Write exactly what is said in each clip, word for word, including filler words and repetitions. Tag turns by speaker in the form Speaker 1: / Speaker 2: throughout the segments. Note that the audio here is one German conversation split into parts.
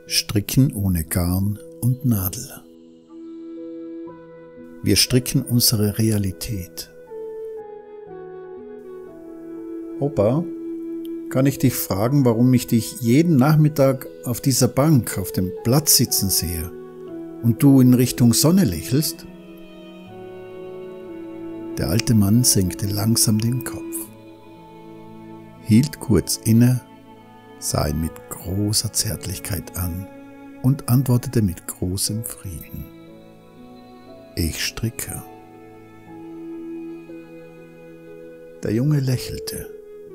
Speaker 1: Stricken ohne Garn und Nadel. Wir stricken unsere Realität. Opa, kann ich dich fragen, warum ich dich jeden Nachmittag auf dieser Bank auf dem Platz sitzen sehe und du in Richtung Sonne lächelst? Der alte Mann senkte langsam den Kopf, hielt kurz inne, sah ihn mit großer Zärtlichkeit an und antwortete mit großem Frieden: Ich stricke. Der Junge lächelte.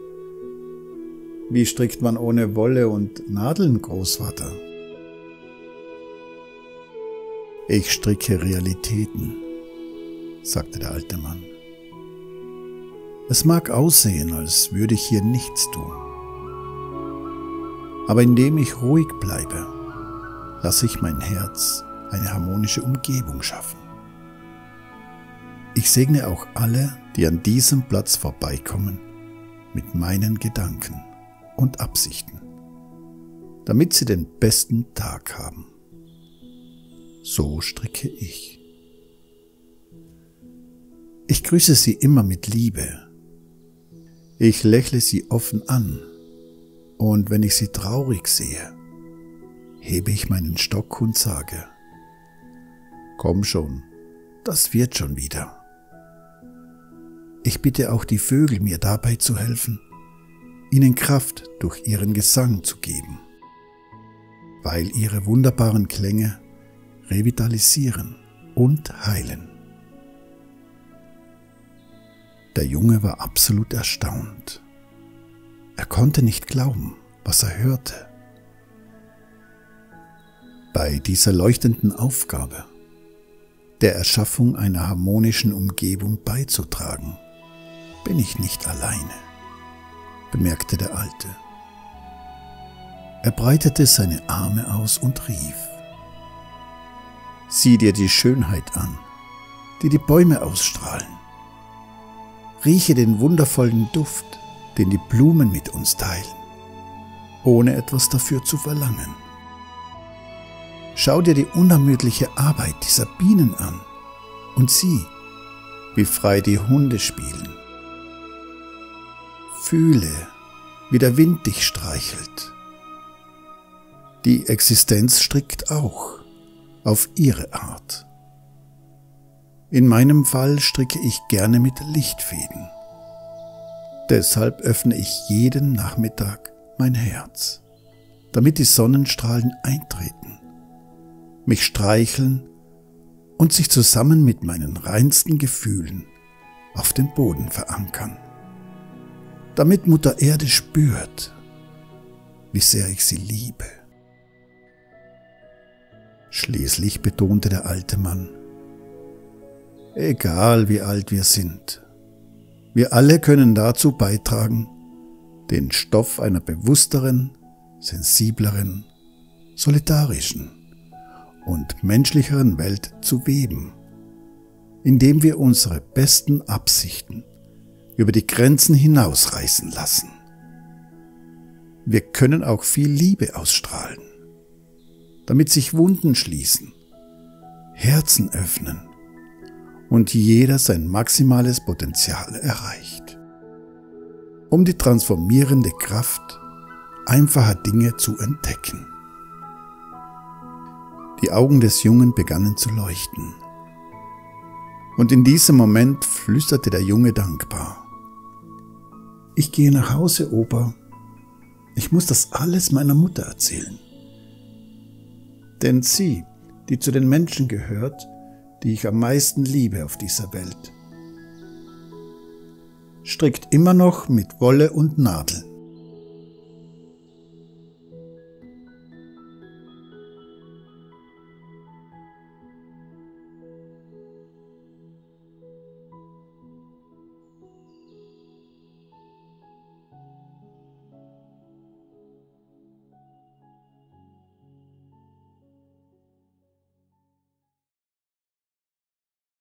Speaker 1: Wie strickt man ohne Wolle und Nadeln, Großvater? Ich stricke Realitäten, sagte der alte Mann. Es mag aussehen, als würde ich hier nichts tun. Aber indem ich ruhig bleibe, lasse ich mein Herz eine harmonische Umgebung schaffen. Ich segne auch alle, die an diesem Platz vorbeikommen, mit meinen Gedanken und Absichten, damit sie den besten Tag haben. So stricke ich. Ich grüße sie immer mit Liebe. Ich lächle sie offen an, und wenn ich sie traurig sehe, hebe ich meinen Stock und sage: Komm schon, das wird schon wieder. Ich bitte auch die Vögel, mir dabei zu helfen, ihnen Kraft durch ihren Gesang zu geben, weil ihre wunderbaren Klänge revitalisieren und heilen. Der Junge war absolut erstaunt. Er konnte nicht glauben, was er hörte. Bei dieser leuchtenden Aufgabe, der Erschaffung einer harmonischen Umgebung beizutragen, bin ich nicht alleine, bemerkte der Alte. Er breitete seine Arme aus und rief: Sieh dir die Schönheit an, die die Bäume ausstrahlen. Rieche den wundervollen Duft, den die Blumen mit uns teilen, ohne etwas dafür zu verlangen. Schau dir die unermüdliche Arbeit dieser Bienen an und sieh, wie frei die Hunde spielen. Fühle, wie der Wind dich streichelt. Die Existenz strickt auch, auf ihre Art. In meinem Fall stricke ich gerne mit Lichtfäden. Deshalb öffne ich jeden Nachmittag mein Herz, damit die Sonnenstrahlen eintreten, mich streicheln und sich zusammen mit meinen reinsten Gefühlen auf dem Boden verankern. Damit Mutter Erde spürt, wie sehr ich sie liebe. Schließlich betonte der alte Mann: Egal wie alt wir sind, wir alle können dazu beitragen, den Stoff einer bewussteren, sensibleren, solidarischen und menschlicheren Welt zu weben, indem wir unsere besten Absichten über die Grenzen hinausreißen lassen. Wir können auch viel Liebe ausstrahlen, damit sich Wunden schließen, Herzen öffnen und jeder sein maximales Potenzial erreicht, um die transformierende Kraft einfacher Dinge zu entdecken. Die Augen des Jungen begannen zu leuchten, und in diesem Moment flüsterte der Junge dankbar: Ich gehe nach Hause, Opa. Ich muss das alles meiner Mutter erzählen. Denn sie, die zu den Menschen gehört, die ich am meisten liebe auf dieser Welt, strickt immer noch mit Wolle und Nadel.